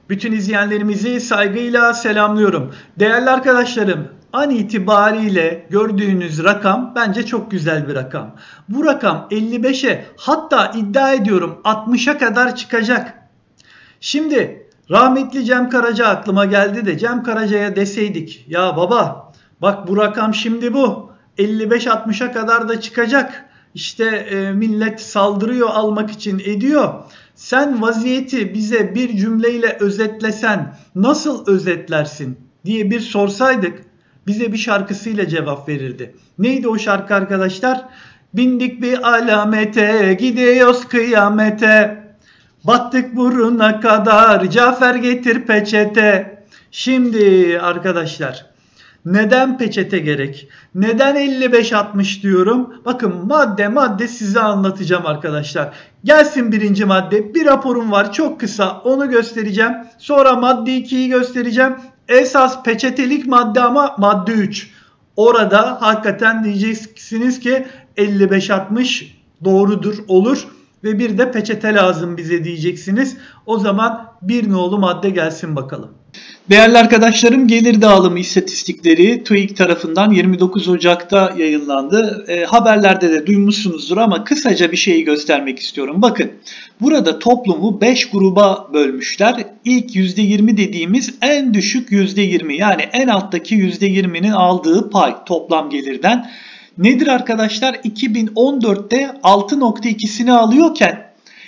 Bütün izleyenlerimizi saygıyla selamlıyorum. Değerli arkadaşlarım, an itibariyle gördüğünüz rakam bence çok güzel bir rakam. Bu rakam 55'e, hatta iddia ediyorum 60'a kadar çıkacak. Şimdi rahmetli Cem Karaca aklıma geldi de Cem Karaca'ya deseydik ya baba bak bu rakam şimdi bu 55-60'a kadar da çıkacak. İşte millet saldırıyor almak için ediyor. Sen vaziyeti bize bir cümleyle özetlesen nasıl özetlersin diye bir sorsaydık bize bir şarkısıyla cevap verirdi. Neydi o şarkı arkadaşlar? Bindik bir alamete, gidiyoruz kıyamete. Battık buruna kadar, Cafer getir peçete. Şimdi arkadaşlar, neden peçete gerek? Neden 55-60 diyorum? Bakın madde madde size anlatacağım arkadaşlar. Gelsin birinci madde. Bir raporum var çok kısa, onu göstereceğim. Sonra madde 2'yi göstereceğim. Esas peçetelik madde ama madde 3. Orada hakikaten diyeceksiniz ki 55-60 doğrudur, olur. Ve bir de peçete lazım bize diyeceksiniz. O zaman bir nolu madde gelsin bakalım. Değerli arkadaşlarım, gelir dağılımı istatistikleri TÜİK tarafından 29 Ocak'ta yayınlandı. Haberlerde de duymuşsunuzdur ama kısaca bir şeyi göstermek istiyorum. Bakın burada toplumu 5 gruba bölmüşler. İlk %20 dediğimiz en düşük %20, yani en alttaki %20'nin aldığı pay toplam gelirden. Nedir arkadaşlar? 2014'te 6.2'sini alıyorken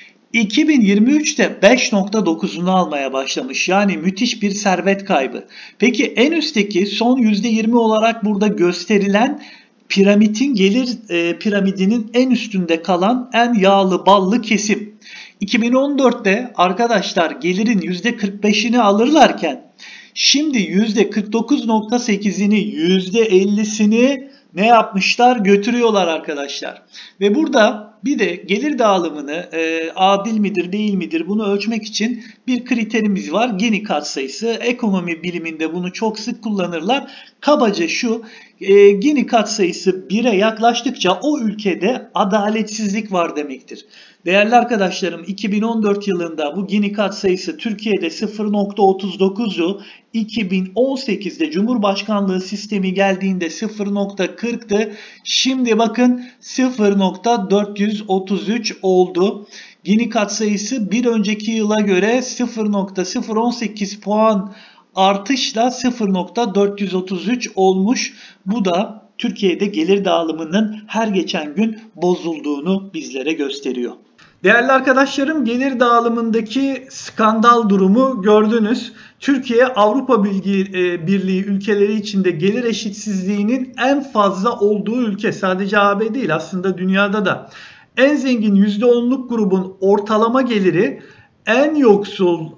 2023'te 5.9'unu almaya başlamış. Yani müthiş bir servet kaybı. Peki en üstteki son %20 olarak burada gösterilen piramidin gelir piramidinin en üstünde kalan en yağlı ballı kesim. 2014'te arkadaşlar gelirin %45'ini alırlarken şimdi %49.8'ini, %50'sini ne yapmışlar? Götürüyorlar arkadaşlar. Ve burada bir de gelir dağılımını adil midir değil midir bunu ölçmek için bir kriterimiz var. Gini katsayısı. Ekonomi biliminde bunu çok sık kullanırlar. Kabaca şu, Gini katsayısı 1'e yaklaştıkça o ülkede adaletsizlik var demektir. Değerli arkadaşlarım, 2014 yılında bu Gini katsayısı Türkiye'de 0.39'u, 2018'de Cumhurbaşkanlığı sistemi geldiğinde 0.40'tı. Şimdi bakın 0.433 oldu. Gini katsayısı bir önceki yıla göre 0.018 puan artışla 0.433 olmuş. Bu da Türkiye'de gelir dağılımının her geçen gün bozulduğunu bizlere gösteriyor. Değerli arkadaşlarım, gelir dağılımındaki skandal durumu gördünüz. Türkiye Avrupa Birliği ülkeleri içinde gelir eşitsizliğinin en fazla olduğu ülke. Sadece AB değil, aslında dünyada da. En zengin %10'luk grubun ortalama geliri en yoksul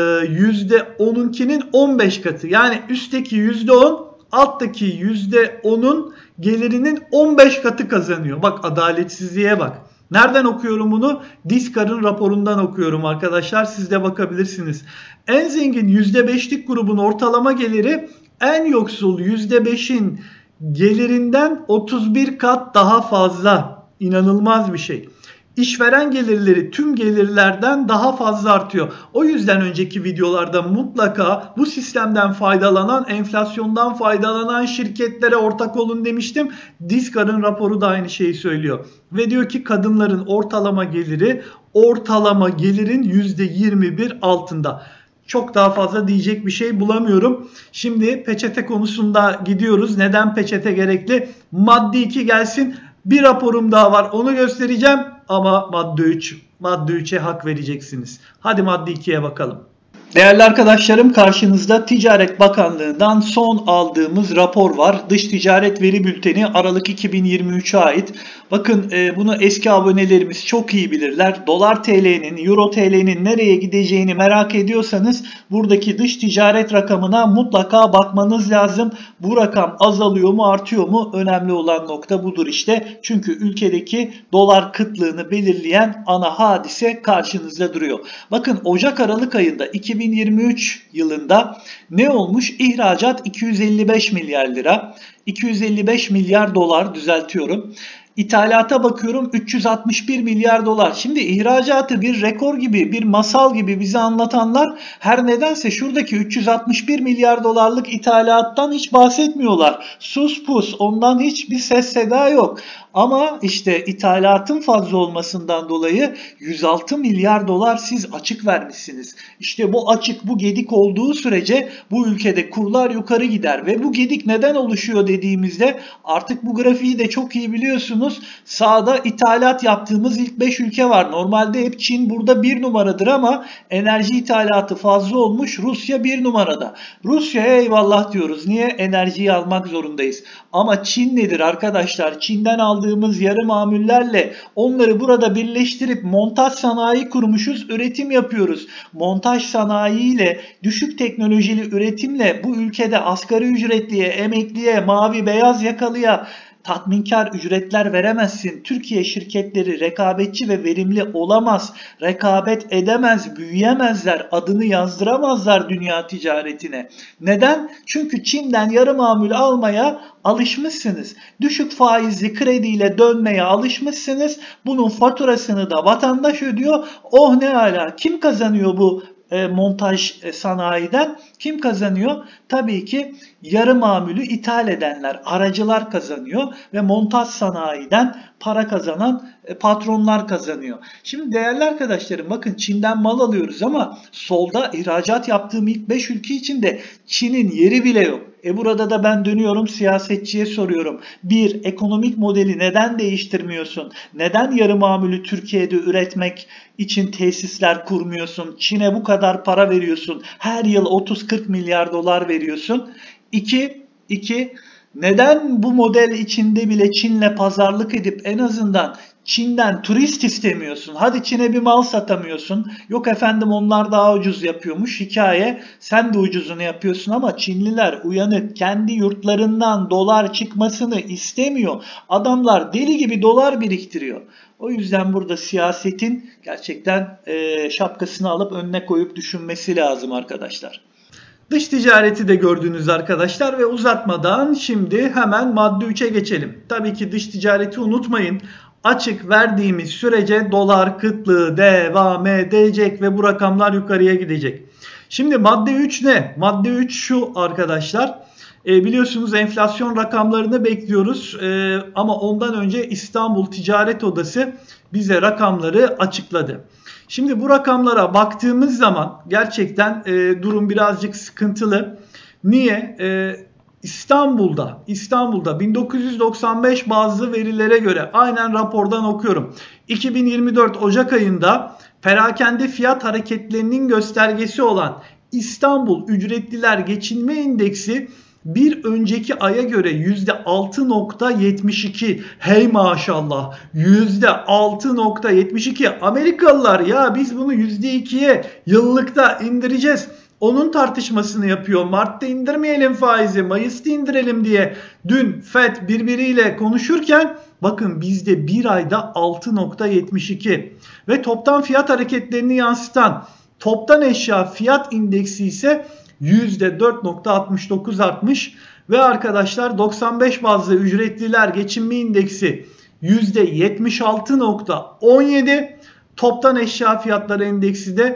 %10'unkinin 15 katı. Yani üstteki %10 alttaki %10'un gelirinin 15 katı kazanıyor. Bak adaletsizliğe bak. Nereden okuyorum bunu? Diskar'ın raporundan okuyorum arkadaşlar. Siz de bakabilirsiniz. En zengin %5'lik grubun ortalama geliri en yoksul %5'in gelirinden 31 kat daha fazla. İnanılmaz bir şey. İşveren gelirleri tüm gelirlerden daha fazla artıyor. O yüzden önceki videolarda mutlaka bu sistemden faydalanan, enflasyondan faydalanan şirketlere ortak olun demiştim. Diskar'ın raporu da aynı şeyi söylüyor. Ve diyor ki kadınların ortalama geliri ortalama gelirin %21 altında. Çok daha fazla diyecek bir şey bulamıyorum. Şimdi peçete konusunda gidiyoruz. Neden peçete gerekli? Madde 2 gelsin. Bir raporum daha var, onu göstereceğim ama madde 3. Madde 3'e hak vereceksiniz. Hadi madde 2'ye bakalım. Değerli arkadaşlarım, karşınızda Ticaret Bakanlığı'ndan son aldığımız rapor var. Dış Ticaret Veri Bülteni Aralık 2023'e ait. Bakın bunu eski abonelerimiz çok iyi bilirler. Dolar TL'nin, Euro TL'nin nereye gideceğini merak ediyorsanız buradaki dış ticaret rakamına mutlaka bakmanız lazım. Bu rakam azalıyor mu artıyor mu? Önemli olan nokta budur işte. Çünkü ülkedeki dolar kıtlığını belirleyen ana hadise karşınızda duruyor. Bakın Ocak-Aralık ayında 2023 yılında ne olmuş? İhracat 255 milyar lira. 255 milyar dolar düzeltiyorum. İthalata bakıyorum 361 milyar dolar. Şimdi ihracatı bir rekor gibi, bir masal gibi bize anlatanlar her nedense şuradaki 361 milyar dolarlık ithalattan hiç bahsetmiyorlar. Sus pus, ondan hiçbir ses seda yok. Ama işte ithalatın fazla olmasından dolayı 106 milyar dolar siz açık vermişsiniz. İşte bu açık, bu gedik olduğu sürece bu ülkede kurlar yukarı gider ve bu gedik neden oluşuyor dediğimizde artık bu grafiği de çok iyi biliyorsunuz. Sağda ithalat yaptığımız ilk 5 ülke var. Normalde hep Çin burada 1 numaradır ama enerji ithalatı fazla olmuş. Rusya 1 numarada. Rusya'ya eyvallah diyoruz. Niye? Enerjiyi almak zorundayız. Ama Çin nedir arkadaşlar? Çin'den aldığımız yarı mamullerle onları burada birleştirip montaj sanayi kurmuşuz, üretim yapıyoruz. Montaj sanayiyle, düşük teknolojili üretimle bu ülkede asgari ücretliye, emekliye, mavi beyaz yakalıya tatminkar ücretler veremezsin. Türkiye şirketleri rekabetçi ve verimli olamaz. Rekabet edemez, büyüyemezler, adını yazdıramazlar dünya ticaretine. Neden? Çünkü Çin'den yarı mamul almaya alışmışsınız. Düşük faizli krediyle dönmeye alışmışsınız. Bunun faturasını da vatandaş ödüyor. Oh ne ala. Kim kazanıyor bu montaj sanayiden? Kim kazanıyor? Tabii ki yarı mamülü ithal edenler, aracılar kazanıyor ve montaj sanayiden para kazanan patronlar kazanıyor. Şimdi değerli arkadaşlarım bakın Çin'den mal alıyoruz ama solda ihracat yaptığım ilk 5 ülke içinde Çin'in yeri bile yok. Burada da ben dönüyorum siyasetçiye soruyorum. Bir, ekonomik modeli neden değiştirmiyorsun? Neden yarı mamülü Türkiye'de üretmek için tesisler kurmuyorsun? Çin'e bu kadar para veriyorsun. Her yıl 30-40 milyar dolar veriyorsun. İki, neden bu model içinde bile Çin'le pazarlık edip en azından Çin'den turist istemiyorsun? Hadi Çin'e bir mal satamıyorsun. Yok efendim onlar daha ucuz yapıyormuş. Hikaye sen de ucuzunu yapıyorsun ama Çinliler uyanık, kendi yurtlarından dolar çıkmasını istemiyor. Adamlar deli gibi dolar biriktiriyor. O yüzden burada siyasetin gerçekten şapkasını alıp önüne koyup düşünmesi lazım arkadaşlar. Dış ticareti de gördünüz arkadaşlar ve uzatmadan şimdi hemen madde 3'e geçelim. Tabii ki dış ticareti unutmayın. Açık verdiğimiz sürece dolar kıtlığı devam edecek ve bu rakamlar yukarıya gidecek. Şimdi madde 3 ne? Madde 3 şu arkadaşlar. Biliyorsunuz enflasyon rakamlarını bekliyoruz ama ondan önce İstanbul Ticaret Odası bize rakamları açıkladı. Şimdi bu rakamlara baktığımız zaman gerçekten durum birazcık sıkıntılı. Niye? İstanbul'da 1995 bazı verilere göre aynen rapordan okuyorum. 2024 Ocak ayında perakende fiyat hareketlerinin göstergesi olan İstanbul Ücretliler Geçinme İndeksi bir önceki aya göre %6.72. Hey maşallah %6.72. Amerikalılar ya biz bunu %2'ye yıllıkta indireceğiz. Onun tartışmasını yapıyor. Mart'ta indirmeyelim faizi, Mayıs'ta indirelim diye dün FED birbiriyle konuşurken bakın bizde bir ayda 6.72 ve toptan fiyat hareketlerini yansıtan toptan eşya fiyat indeksi ise %4.69 artmış ve arkadaşlar 95 bazlı ücretliler geçinme indeksi %76.17, toptan eşya fiyatları endeksi de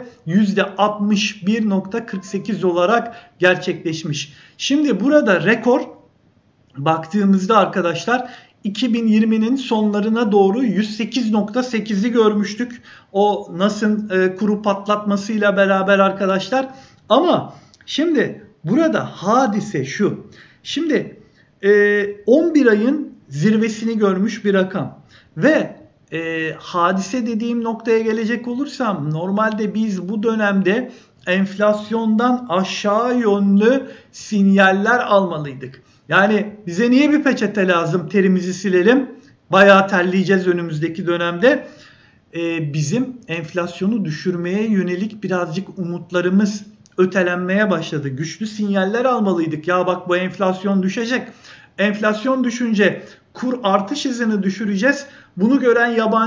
%61.48 olarak gerçekleşmiş. Şimdi burada rekor baktığımızda arkadaşlar 2020'nin sonlarına doğru 108.8'i görmüştük. O NAS'ın kuru patlatmasıyla beraber arkadaşlar. Ama şimdi burada hadise şu. Şimdi 11 ayın zirvesini görmüş bir rakam. Ve hadise dediğim noktaya gelecek olursam normalde biz bu dönemde enflasyondan aşağı yönlü sinyaller almalıydık. Yani bize niye bir peçete lazım terimizi silelim? Bayağı terleyeceğiz önümüzdeki dönemde. Bizim enflasyonu düşürmeye yönelik birazcık umutlarımız ötelenmeye başladı. Güçlü sinyaller almalıydık. Ya bak bu enflasyon düşecek. Enflasyon düşünce kur artış hızını düşüreceğiz. Bunu gören yabancı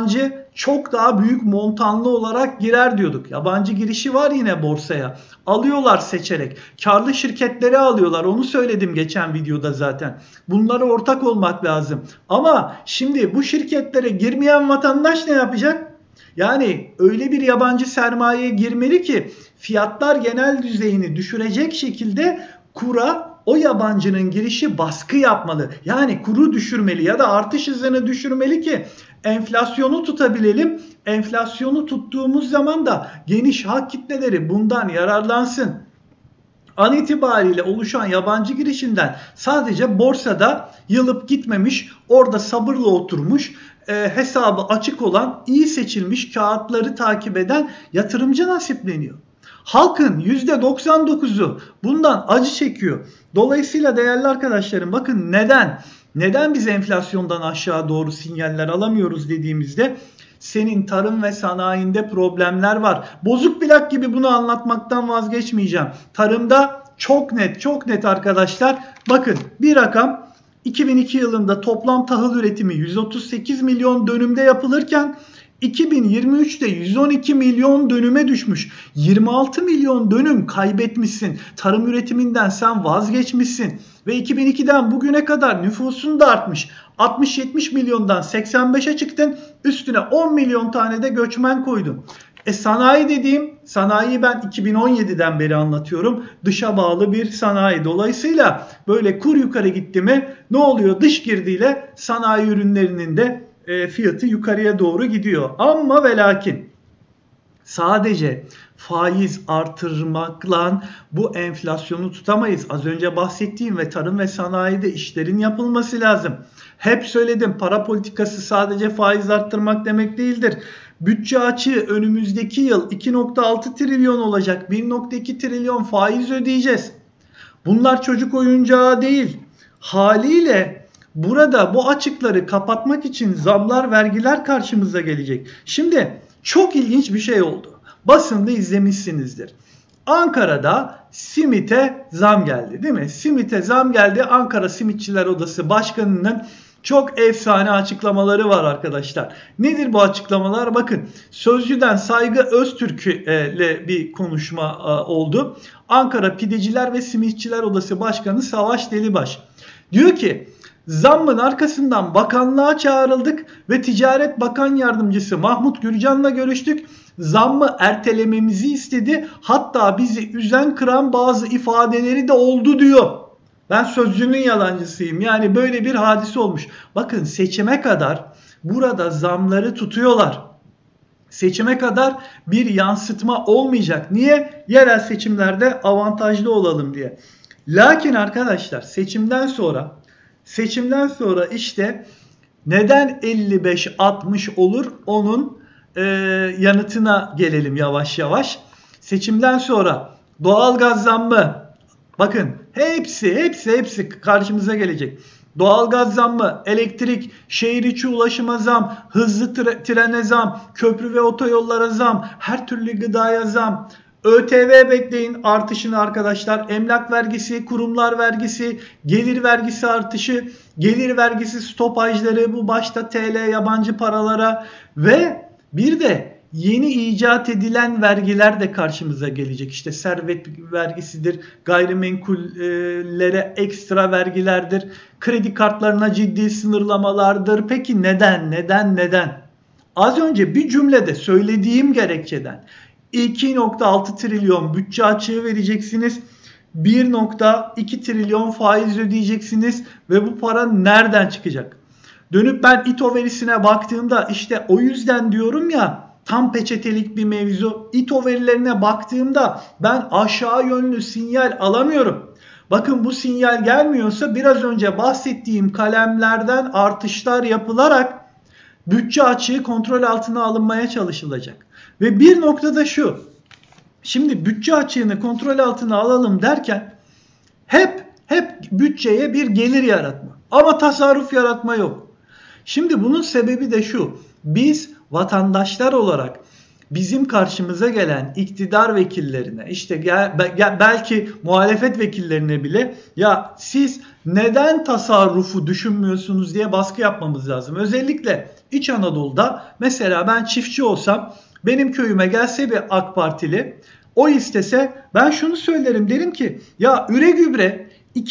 çok daha büyük montanlı olarak girer diyorduk. Yabancı girişi var yine borsaya. Alıyorlar seçerek. Karlı şirketleri alıyorlar. Onu söyledim geçen videoda zaten. Bunlara ortak olmak lazım. Ama şimdi bu şirketlere girmeyen vatandaş ne yapacak? Yani öyle bir yabancı sermayeye girmeli ki fiyatlar genel düzeyini düşürecek şekilde kura o yabancının girişi baskı yapmalı. Yani kuru düşürmeli ya da artış hızını düşürmeli ki enflasyonu tutabilelim. Enflasyonu tuttuğumuz zaman da geniş halk kitleleri bundan yararlansın. An itibariyle oluşan yabancı girişinden sadece borsada yılıp gitmemiş, orada sabırla oturmuş, hesabı açık olan, iyi seçilmiş kağıtları takip eden yatırımcı nasipleniyor. Halkın %99'u bundan acı çekiyor. Dolayısıyla değerli arkadaşlarım bakın neden biz enflasyondan aşağı doğru sinyaller alamıyoruz dediğimizde senin tarım ve sanayinde problemler var. Bozuk plak gibi bunu anlatmaktan vazgeçmeyeceğim. Tarımda çok net arkadaşlar. Bakın bir rakam 2002 yılında toplam tahıl üretimi 138 milyon dönümde yapılırken 2023'te 112 milyon dönüme düşmüş. 26 milyon dönüm kaybetmişsin. Tarım üretiminden sen vazgeçmişsin. Ve 2002'den bugüne kadar nüfusun da artmış. 60-70 milyondan 85'e çıktın. Üstüne 10 milyon tane de göçmen koydun. Sanayiyi ben 2017'den beri anlatıyorum. Dışa bağlı bir sanayi. Dolayısıyla böyle kur yukarı gitti mi ne oluyor? Dış girdiyle sanayi ürünlerinin de fiyatı yukarıya doğru gidiyor. Ama ve lakin sadece faiz artırmakla bu enflasyonu tutamayız. Az önce bahsettiğim ve tarım ve sanayide işlerin yapılması lazım. Hep söyledim, para politikası sadece faiz arttırmak demek değildir. Bütçe açığı önümüzdeki yıl 2,6 trilyon olacak. 1,2 trilyon faiz ödeyeceğiz. Bunlar çocuk oyuncağı değil. Haliyle burada bu açıkları kapatmak için zamlar, vergiler karşımıza gelecek. Şimdi çok ilginç bir şey oldu. Basında izlemişsinizdir. Ankara'da simite zam geldi, değil mi? Simite zam geldi. Ankara Simitçiler Odası Başkanı'nın çok efsane açıklamaları var arkadaşlar. Nedir bu açıklamalar? Bakın, Sözcü'den Saygı Öztürk ile bir konuşma oldu. Ankara Pideciler ve Simitçiler Odası Başkanı Savaş Delibaş diyor ki, zammın arkasından bakanlığa çağrıldık ve Ticaret Bakan Yardımcısı Mahmut Gürcan'la görüştük. Zammı ertelememizi istedi. Hatta bizi üzen, kıran bazı ifadeleri de oldu diyor. Ben Sözcü'nün yalancısıyım. Yani böyle bir hadise olmuş. Bakın, seçime kadar burada zamları tutuyorlar. Seçime kadar bir yansıtma olmayacak. Niye? Yerel seçimlerde avantajlı olalım diye. Lakin arkadaşlar seçimden sonra işte neden 55-60 olur onun yanıtına gelelim yavaş yavaş. Seçimden sonra doğalgaz zammı, bakın hepsi karşımıza gelecek. Doğalgaz zammı, elektrik, şehir içi ulaşıma zam, hızlı trene zam, köprü ve otoyollara zam, her türlü gıdaya zam. ÖTV bekleyin artışını arkadaşlar. Emlak vergisi, kurumlar vergisi, gelir vergisi artışı, gelir vergisi stopajları, bu başta TL, yabancı paralara ve bir de yeni icat edilen vergiler de karşımıza gelecek. İşte servet vergisidir, gayrimenkullere ekstra vergilerdir, kredi kartlarına ciddi sınırlamalardır. Peki neden? Az önce bir cümlede söylediğim gerekçeden 2,6 trilyon bütçe açığı vereceksiniz. 1,2 trilyon faiz ödeyeceksiniz ve bu para nereden çıkacak? Dönüp ben İTO verisine baktığımda işte o yüzden diyorum ya, tam peçetelik bir mevzu. İTO verilerine baktığımda ben aşağı yönlü sinyal alamıyorum. Bakın, bu sinyal gelmiyorsa biraz önce bahsettiğim kalemlerden artışlar yapılarak bütçe açığı kontrol altına alınmaya çalışılacak. Ve bir noktada şu. Şimdi bütçe açığını kontrol altına alalım derken hep bütçeye bir gelir yaratma. Ama tasarruf yaratma yok. Şimdi bunun sebebi de şu. Biz vatandaşlar olarak bizim karşımıza gelen iktidar vekillerine, işte belki muhalefet vekillerine bile ya siz neden tasarrufu düşünmüyorsunuz diye baskı yapmamız lazım. Özellikle İç Anadolu'da mesela ben çiftçi olsam, benim köyüme gelse bir AK Partili, o istese ben şunu söylerim, derim ki ya üre gübre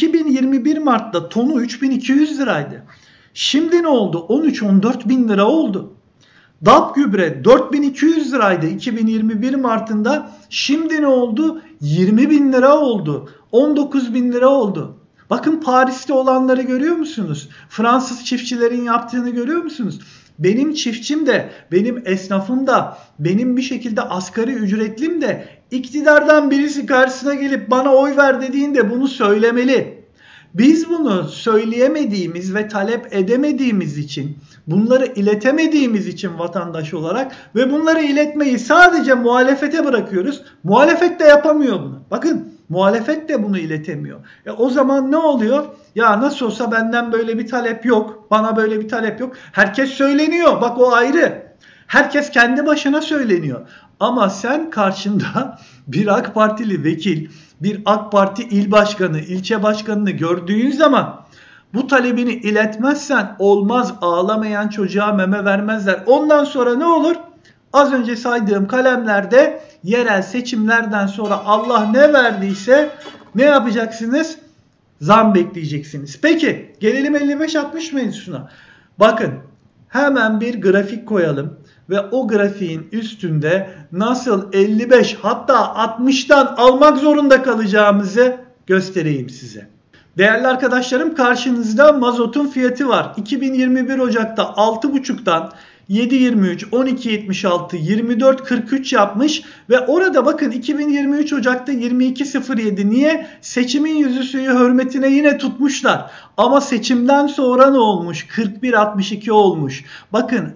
2021 Mart'ta tonu 3200 liraydı. Şimdi ne oldu? 13-14 bin lira oldu. DAP gübre 4200 liraydı 2021 Mart'ında. Şimdi ne oldu? 20 bin lira oldu. 19 bin lira oldu. Bakın Paris'te olanları görüyor musunuz? Fransız çiftçilerin yaptığını görüyor musunuz? Benim çiftçim de, benim esnafım da, benim bir şekilde asgari ücretlim de iktidardan birisi karşısına gelip bana oy ver dediğinde bunu söylemeli. Biz bunu söyleyemediğimiz ve talep edemediğimiz için, bunları iletemediğimiz için vatandaş olarak ve bunları iletmeyi sadece muhalefete bırakıyoruz. Muhalefet de yapamıyor bunu. Bakın, muhalefet de bunu iletemiyor. O zaman ne oluyor? Ya nasıl olsa benden böyle bir talep yok. Bana böyle bir talep yok. Herkes söyleniyor. Bak o ayrı. Herkes kendi başına söyleniyor. Ama sen karşında bir AK Partili vekil, bir AK Parti il başkanı, ilçe başkanını gördüğün zaman bu talebini iletmezsen olmaz. Ağlamayan çocuğa meme vermezler. Ondan sonra ne olur? Az önce saydığım kalemlerde yerel seçimlerden sonra Allah ne verdiyse ne yapacaksınız? Zam bekleyeceksiniz. Peki gelelim 55-60 mevzusuna. Bakın hemen bir grafik koyalım ve o grafiğin üstünde nasıl 55 hatta 60'tan almak zorunda kalacağımızı göstereyim size. Değerli arkadaşlarım, karşınızda mazotun fiyatı var. 2021 Ocak'ta 6,5'tan 7.23, 12.76, 24.43 yapmış ve orada bakın 2023 Ocak'ta 22.07. Niye? Seçimin yüzüsüyü hürmetine yine tutmuşlar. Ama seçimden sonra ne olmuş? 41.62 olmuş. Bakın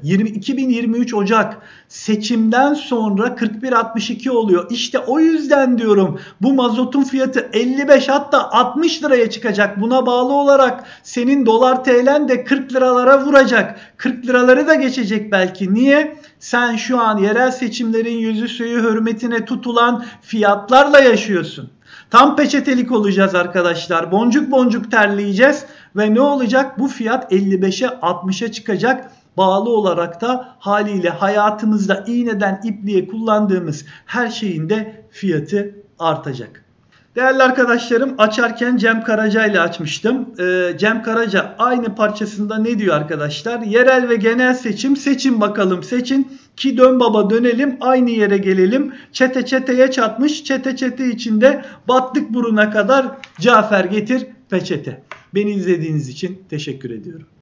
2023 Ocak seçimden sonra 41.62 oluyor. İşte o yüzden diyorum bu mazotun fiyatı 55 hatta 60 liraya çıkacak. Buna bağlı olarak senin dolar TL'n de 40 liralara vuracak. 40 liraları da geçecek belki. Niye? Sen şu an yerel seçimlerin yüzü suyu hürmetine tutulan fiyatlarla yaşıyorsun. Tam peçetelik olacağız arkadaşlar. Boncuk boncuk terleyeceğiz ve ne olacak? Bu fiyat 55'e 60'a çıkacak. Bağlı olarak da haliyle hayatımızda iğneden ipliğe kullandığımız her şeyin de fiyatı artacak. Değerli arkadaşlarım, açarken Cem Karaca ile açmıştım. Cem Karaca aynı parçasında ne diyor arkadaşlar? Yerel ve genel seçim, seçin bakalım seçin ki dön baba dönelim aynı yere gelelim. Çete çeteye çatmış, çete çete içinde battık buruna kadar Cafer getir peçete. Beni izlediğiniz için teşekkür ediyorum.